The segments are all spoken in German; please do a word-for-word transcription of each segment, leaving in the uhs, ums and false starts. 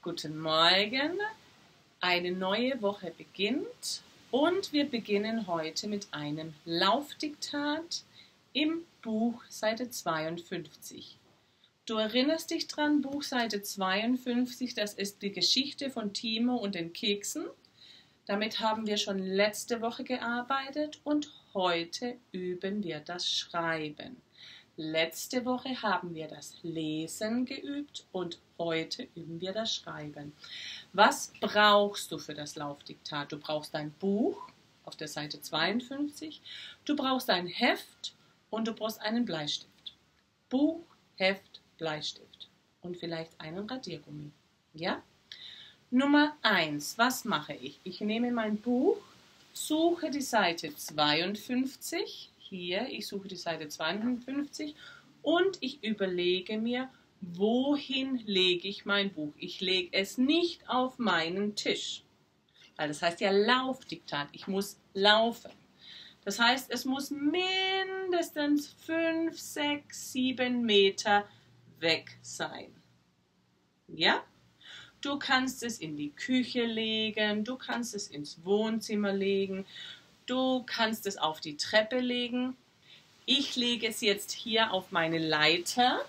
Guten Morgen, eine neue Woche beginnt und wir beginnen heute mit einem Laufdiktat im Buch Seite zweiundfünfzig. Du erinnerst dich dran, Buch Seite zweiundfünfzig, das ist die Geschichte von Timo und den Keksen. Damit haben wir schon letzte Woche gearbeitet und heute üben wir das Schreiben. Letzte Woche haben wir das Lesen geübt und heute üben wir das Schreiben. Was brauchst du für das Laufdiktat? Du brauchst ein Buch auf der Seite zweiundfünfzig, du brauchst ein Heft und du brauchst einen Bleistift. Buch, Heft, Bleistift und vielleicht einen Radiergummi. Ja? Nummer eins. Was mache ich? Ich nehme mein Buch, suche die Seite zweiundfünfzig. Hier, ich suche die Seite zweiundfünfzig und ich überlege mir, wohin lege ich mein Buch. Ich lege es nicht auf meinen Tisch, weil das heißt ja Laufdiktat. Ich muss laufen. Das heißt, es muss mindestens fünf, sechs, sieben Meter weg sein. Ja? Du kannst es in die Küche legen, du kannst es ins Wohnzimmer legen, du kannst es auf die Treppe legen. Ich lege es jetzt hier auf meine Leiter.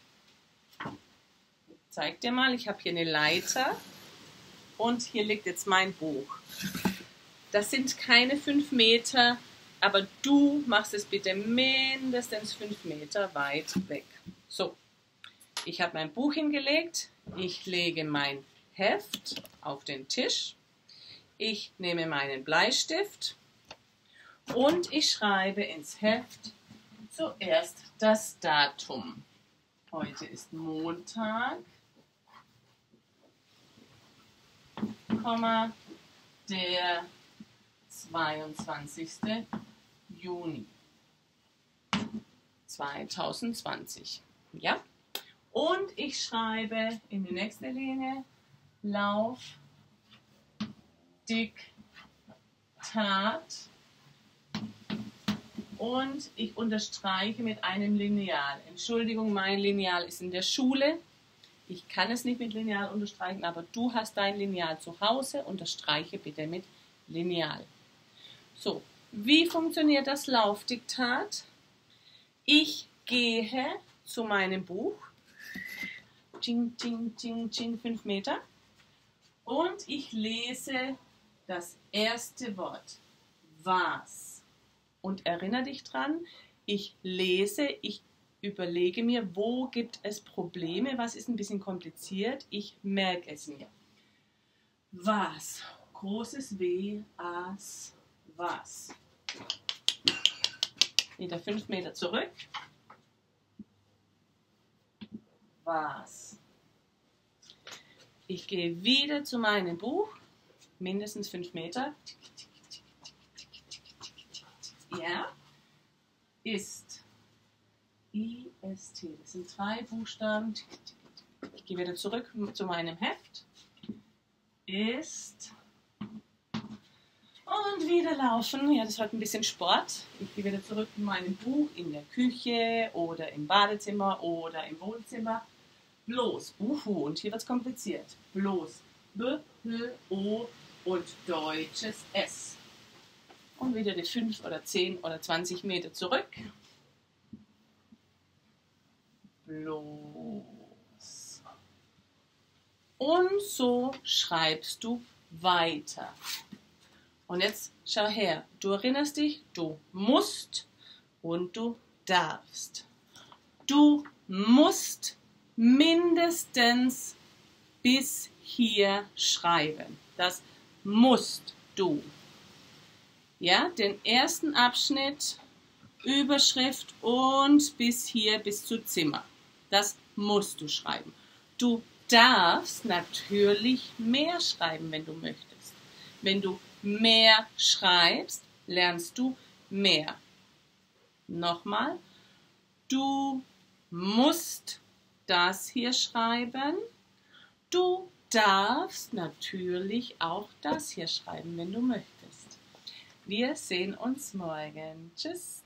Ich zeig dir mal, ich habe hier eine Leiter und hier liegt jetzt mein Buch. Das sind keine fünf Meter, aber du machst es bitte mindestens fünf Meter weit weg. So, ich habe mein Buch hingelegt. Ich lege mein Heft auf den Tisch. Ich nehme meinen Bleistift und ich schreibe ins Heft zuerst das Datum. Heute ist Montag, der zweiundzwanzigste Juni zweitausendzwanzig. Ja? Und ich schreibe in die nächste Linie Laufdiktat und ich unterstreiche mit einem Lineal. Entschuldigung, mein Lineal ist in der Schule. Ich kann es nicht mit Lineal unterstreichen, aber du hast dein Lineal zu Hause. Unterstreiche bitte mit Lineal. So, wie funktioniert das Laufdiktat? Ich gehe zu meinem Buch. Ching, ching, ching, ching, fünf Meter. Und ich lese das erste Wort. Was? Und erinnere dich dran, ich lese, ich überlege mir, wo gibt es Probleme, was ist ein bisschen kompliziert, ich merke es mir. Was? Großes W, As, was? Wieder fünf Meter zurück. Was? Ich gehe wieder zu meinem Buch, mindestens fünf Meter. Ja, ist, I S T, das sind drei Buchstaben. Ich gehe wieder zurück zu meinem Heft. Ist und wieder laufen. Ja, das wird ein bisschen Sport. Ich gehe wieder zurück zu meinem Buch in der Küche oder im Badezimmer oder im Wohnzimmer. Bloß, uhu, und hier wird es kompliziert. Bloß, B, H, O und deutsches S. Und wieder die fünf oder zehn oder zwanzig Meter zurück. Bloß. Und so schreibst du weiter. Und jetzt schau her, du erinnerst dich, du musst und du darfst. Du musst mindestens bis hier schreiben. Das musst du. Ja, den ersten Abschnitt, Überschrift und bis hier, bis zu Zimmer. Das musst du schreiben. Du darfst natürlich mehr schreiben, wenn du möchtest. Wenn du mehr schreibst, lernst du mehr. Nochmal, du musst das hier schreiben. Du darfst natürlich auch das hier schreiben, wenn du möchtest. Wir sehen uns morgen. Tschüss.